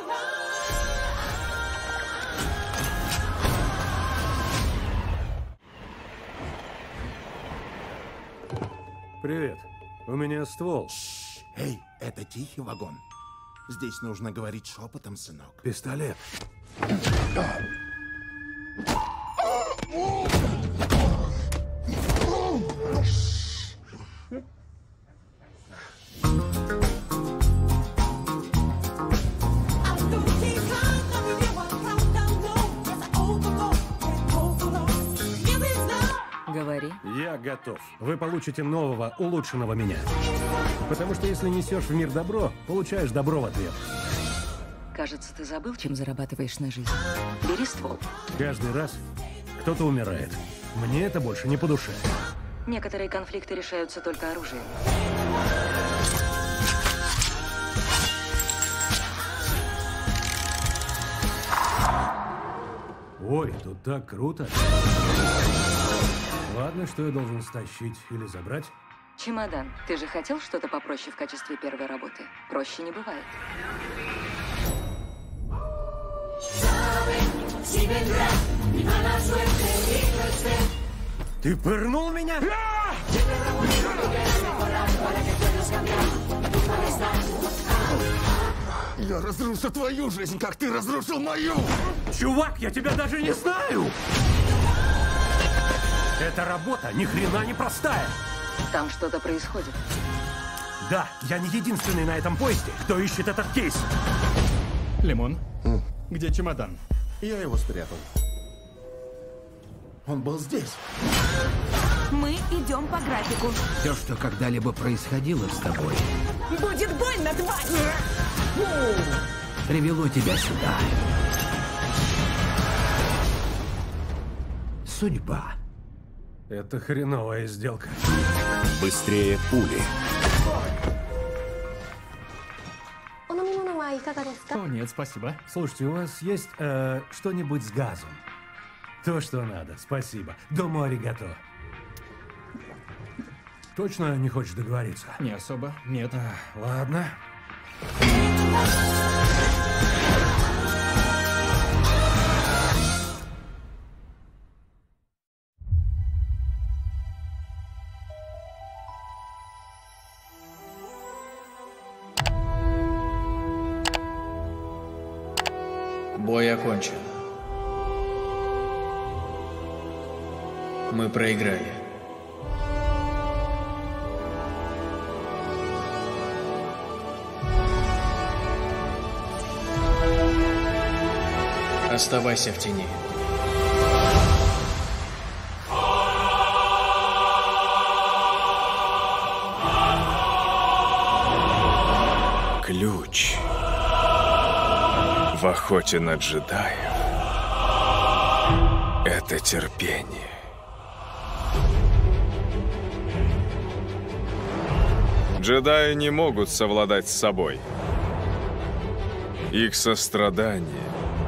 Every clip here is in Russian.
Привет. У меня ствол. Эй, это тихий вагон. Здесь нужно говорить шепотом, сынок. Пистолет. Говори. Я готов. Вы получите нового, улучшенного меня. Потому что если несешь в мир добро, получаешь добро в ответ. Кажется, ты забыл, чем зарабатываешь на жизнь. Бери ствол. Каждый раз кто-то умирает. Мне это больше не по душе. Некоторые конфликты решаются только оружием. Ой, тут так круто. Ладно, что я должен стащить или забрать? Чемодан. Ты же хотел что-то попроще в качестве первой работы? Проще не бывает. Ты пырнул меня? Я разрушу твою жизнь, как ты разрушил мою! Чувак, я тебя даже не знаю! Эта работа ни хрена не простая. Там что-то происходит. Да, я не единственный на этом поезде, кто ищет этот кейс. Лимон, где чемодан? Я его спрятал. Он был здесь. Мы идем по графику. Все, что когда-либо происходило с тобой, Будет больно, тварь! привело тебя сюда. Судьба. Это хреновая сделка. Быстрее пули. О, нет, спасибо. Слушайте, у вас есть что-нибудь с газом? То, что надо, спасибо. Дому аригато. Точно не хочешь договориться? Не особо, нет. Ладно. Бой окончен. Мы проиграли. Оставайся в тени. Ключ в охоте на джедаев — это терпение. Джедаи не могут совладать с собой. Их сострадание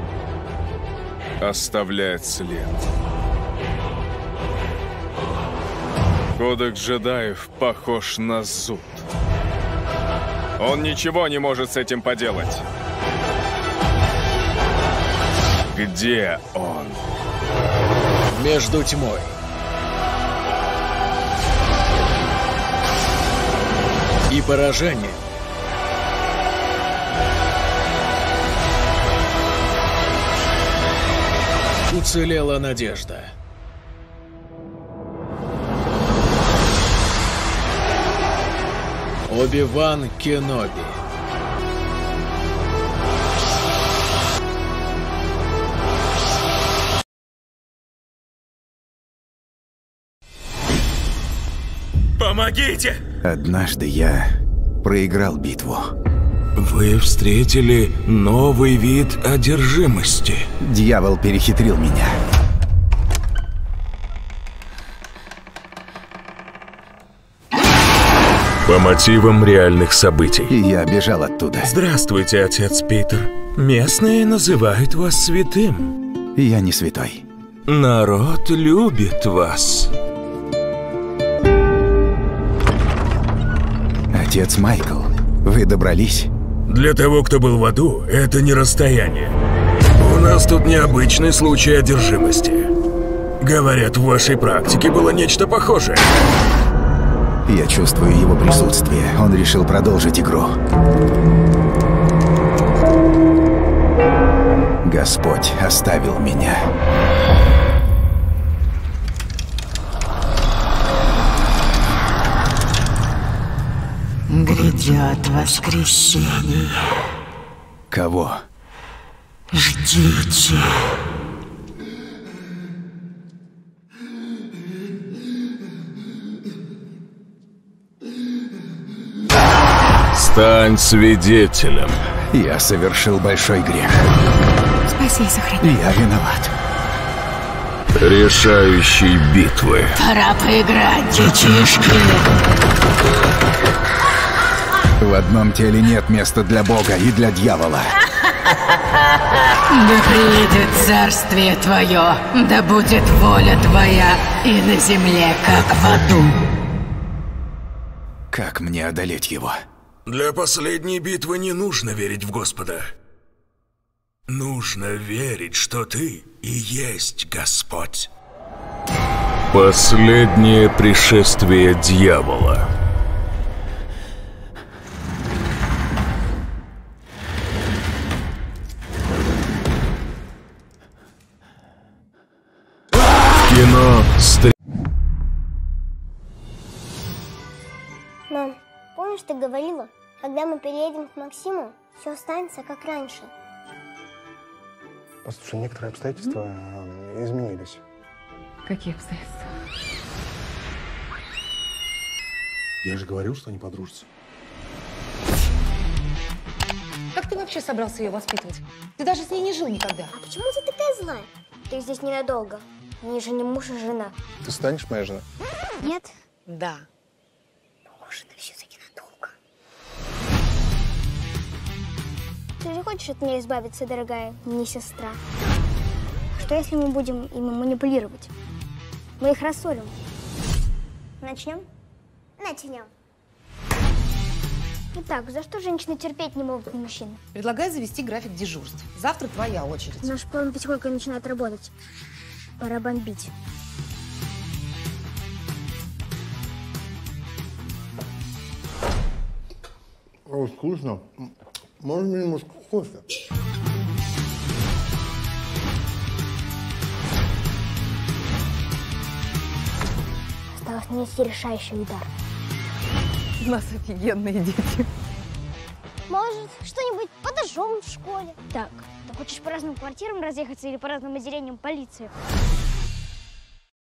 оставляет след. Кодекс джедаев похож на зуд. Он ничего не может с этим поделать. Где он? Между тьмой и поражением уцелела надежда. Оби-Ван Кеноби. Помогите! Однажды я проиграл битву. Вы встретили новый вид одержимости. Дьявол перехитрил меня. По мотивам реальных событий. И я бежал оттуда. Здравствуйте, отец Питер. Местные называют вас святым. Я не святой. Народ любит вас. Отец Майкл, вы добрались? Для того, кто был в аду, это не расстояние. У нас тут необычный случай одержимости. Говорят, в вашей практике было нечто похожее. Я чувствую его присутствие. Он решил продолжить игру. Господь оставил меня. Грядет воскресенье. Кого? Ждите. Стань свидетелем. Я совершил большой грех. Спаси и сохрани. Я виноват. Решающей битвы. Пора поиграть, детишки. В одном теле нет места для Бога и для дьявола. Да приедет царствие твое, да будет воля твоя и на земле, как в аду. Как мне одолеть его? Для последней битвы не нужно верить в Господа. Нужно верить, что ты и есть Господь. Последнее пришествие дьявола. Кино Мам, помнишь, ты говорила, когда мы переедем к Максиму, все останется как раньше? Послушай, некоторые обстоятельства изменились. Какие обстоятельства? Я же говорил, что они подружатся. Как ты вообще собрался ее воспитывать? Ты даже с ней не жил никогда. А почему ты такая злая? Ты здесь ненадолго. Они же не муж и жена. Ты станешь моей женой? Нет? Да. Может, и все-таки надолго. Ты же хочешь от меня избавиться, дорогая, не сестра? Что если мы будем ими манипулировать? Мы их рассорим. Начнем? Начнем. Итак, за что женщины терпеть не могут мужчин? Предлагаю завести график дежурств. Завтра твоя очередь. Наш план потихоньку начинает работать. Пора бомбить. О, вкусно. Можно немножко кофе? Осталось нанести решающий удар. У нас офигенные дети. Может, что-нибудь подожжем в школе? Так, ты хочешь по разным квартирам разъехаться или по разным отделениям полиции?